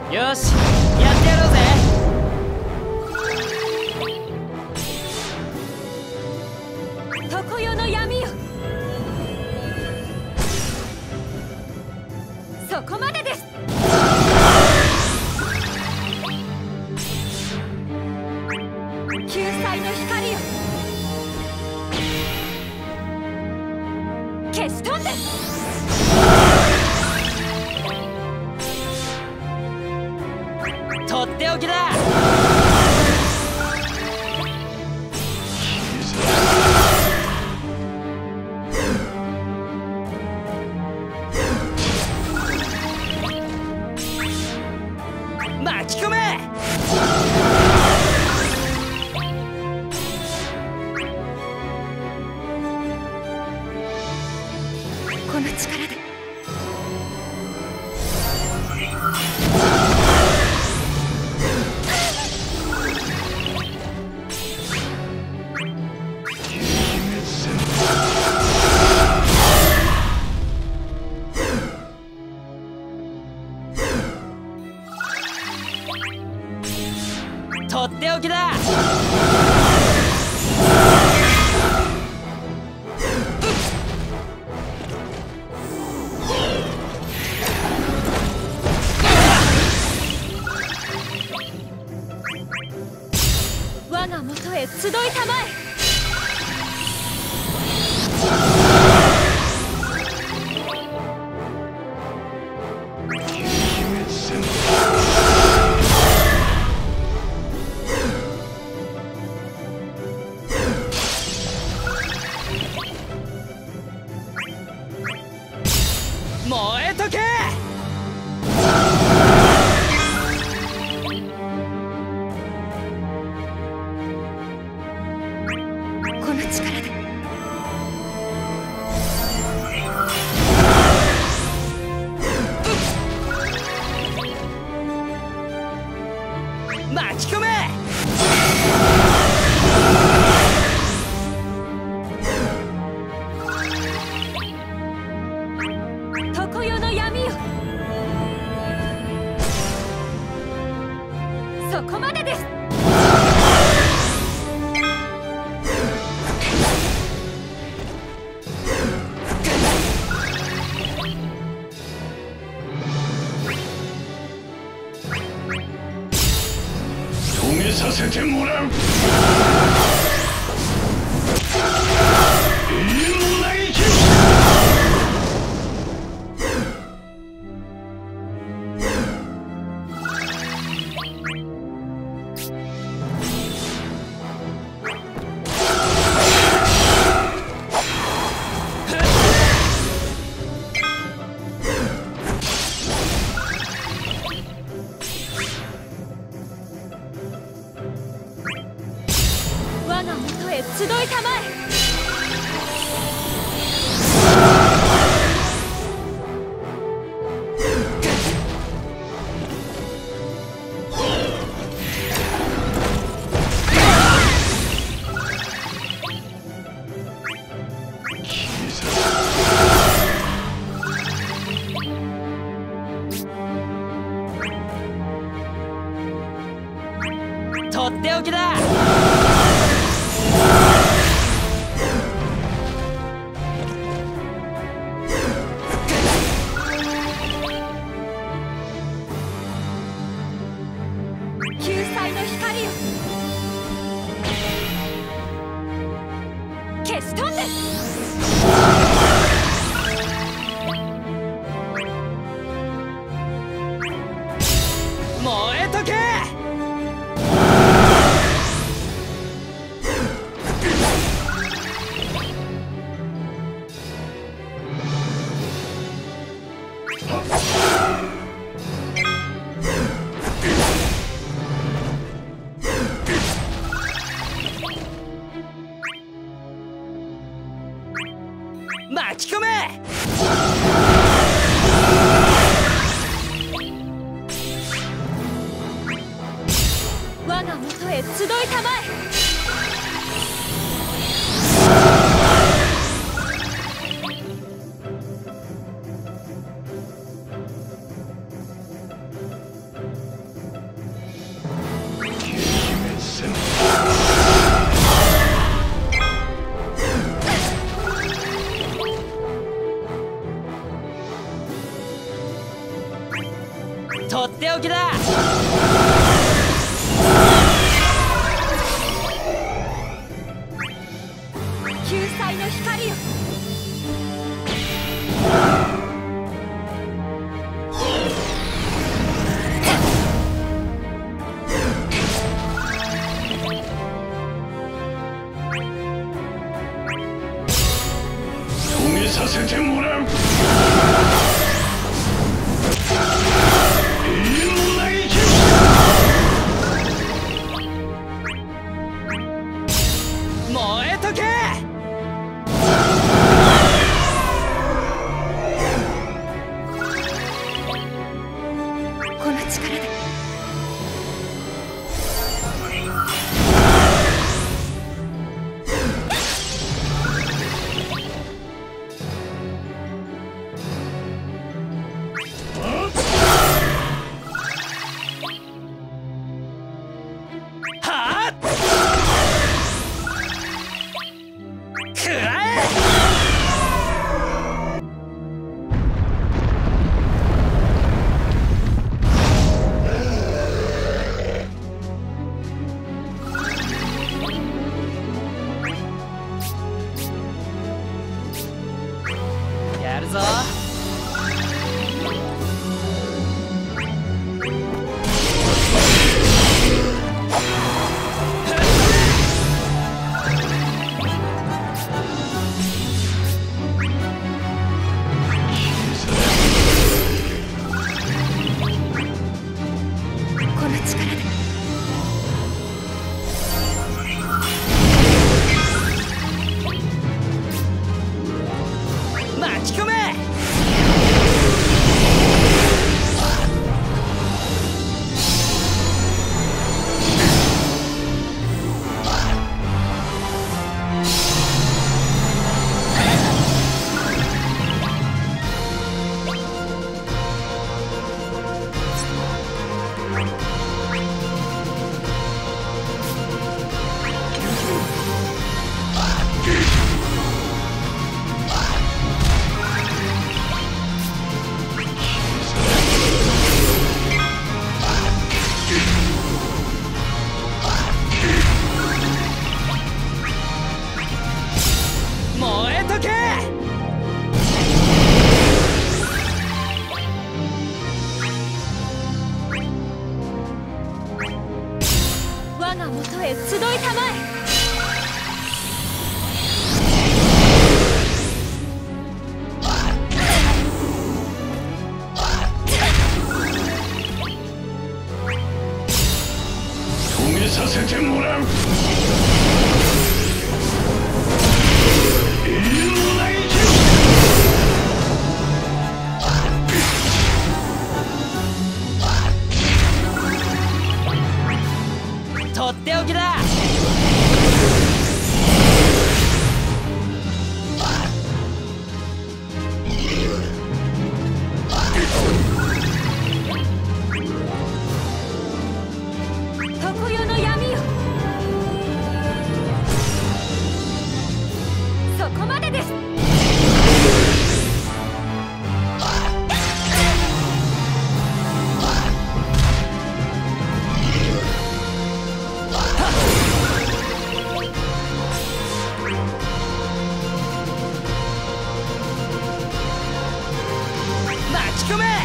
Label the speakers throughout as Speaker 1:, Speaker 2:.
Speaker 1: よし、やってやろうぜ。
Speaker 2: 常世の闇よ、そこまでです。救済の光よ、消し飛んで。
Speaker 1: とっておきだ。巻き込め。
Speaker 2: この力で
Speaker 1: とっておきだ。
Speaker 2: 我が元へ集いたまえ。
Speaker 1: 燃えとけ。
Speaker 2: この力で
Speaker 1: 巻き込め。
Speaker 2: 常世の闇よ、そこまでです。
Speaker 3: 止めさせてもらう。永遠の嘆き。
Speaker 2: 我が元へ集いたまえ。
Speaker 1: とっておきだ。
Speaker 2: 救済の光よ、消し飛んで。
Speaker 1: 燃えとけ。巻き込め。
Speaker 2: 我が元へ集いたまえ。
Speaker 1: とっておきだ。
Speaker 2: 救済の光よ。
Speaker 3: 止めさせてもらう。永遠の嘆き。
Speaker 1: 燃えとけ。
Speaker 2: この力で
Speaker 1: はあ。くらえ。やるぞ。
Speaker 2: この力で
Speaker 1: 巻き込め。燃えとけ。
Speaker 2: 我が元へ集いたまえ。
Speaker 3: 止めさせてもらう。永遠の嘆き。
Speaker 1: とっておきだ。
Speaker 2: 常世の闇よ。そこまでです。
Speaker 1: 巻き込め。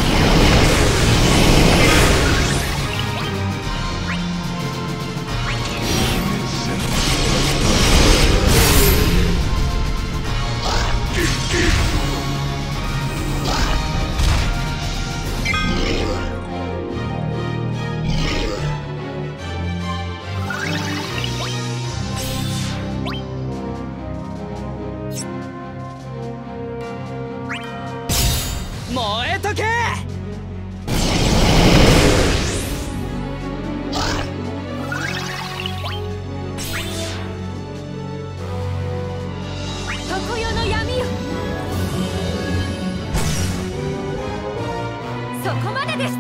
Speaker 1: 燃えとけ。
Speaker 2: 常世の闇よ。そこまでです。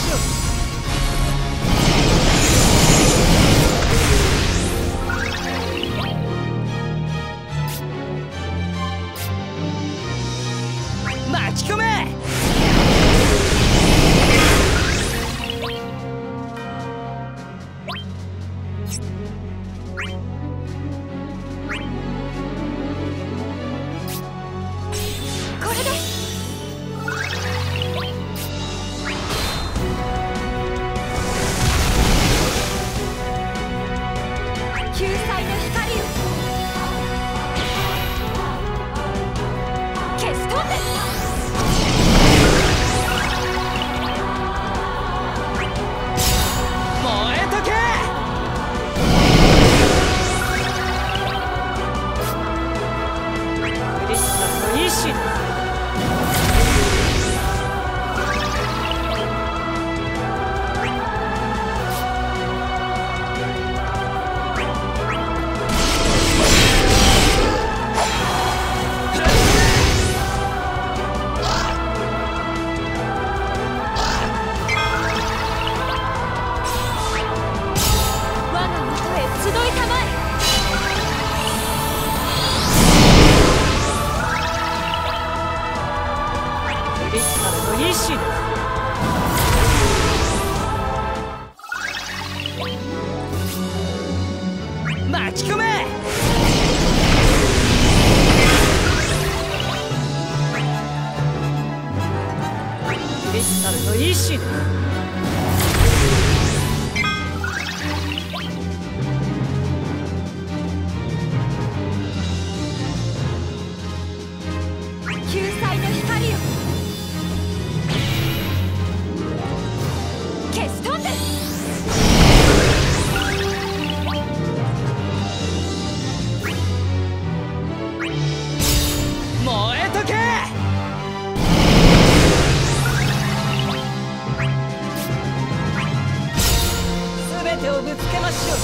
Speaker 1: ょう。巻き込め。
Speaker 2: これで救済の光よ消し飛んで。
Speaker 1: 燃えとけ。クリスタルの意志だ。
Speaker 2: 我が元へ集いたまえ。
Speaker 1: クリスタルの意志だ。巻き込め。クリスタルの意志だ。
Speaker 2: 救済の光よ消し飛んで。
Speaker 1: 燃えとけ。すべてをぶつけましょう。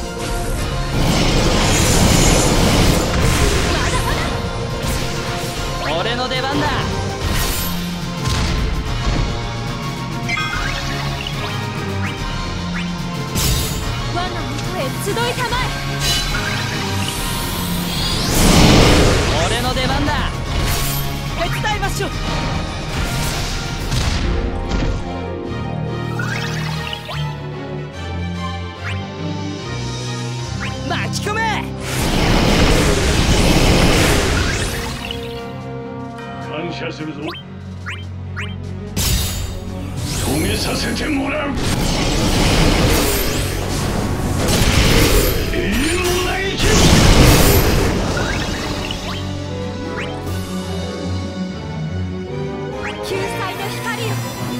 Speaker 2: まだまだ
Speaker 1: 俺の出番だ。
Speaker 2: 我が元へ集いたまえ。
Speaker 1: 俺の出番だ。手伝いましょう。巻き込め。
Speaker 3: 感謝するぞ。遂げさせてもらう。永遠の嘆きを。
Speaker 2: 救済の光よ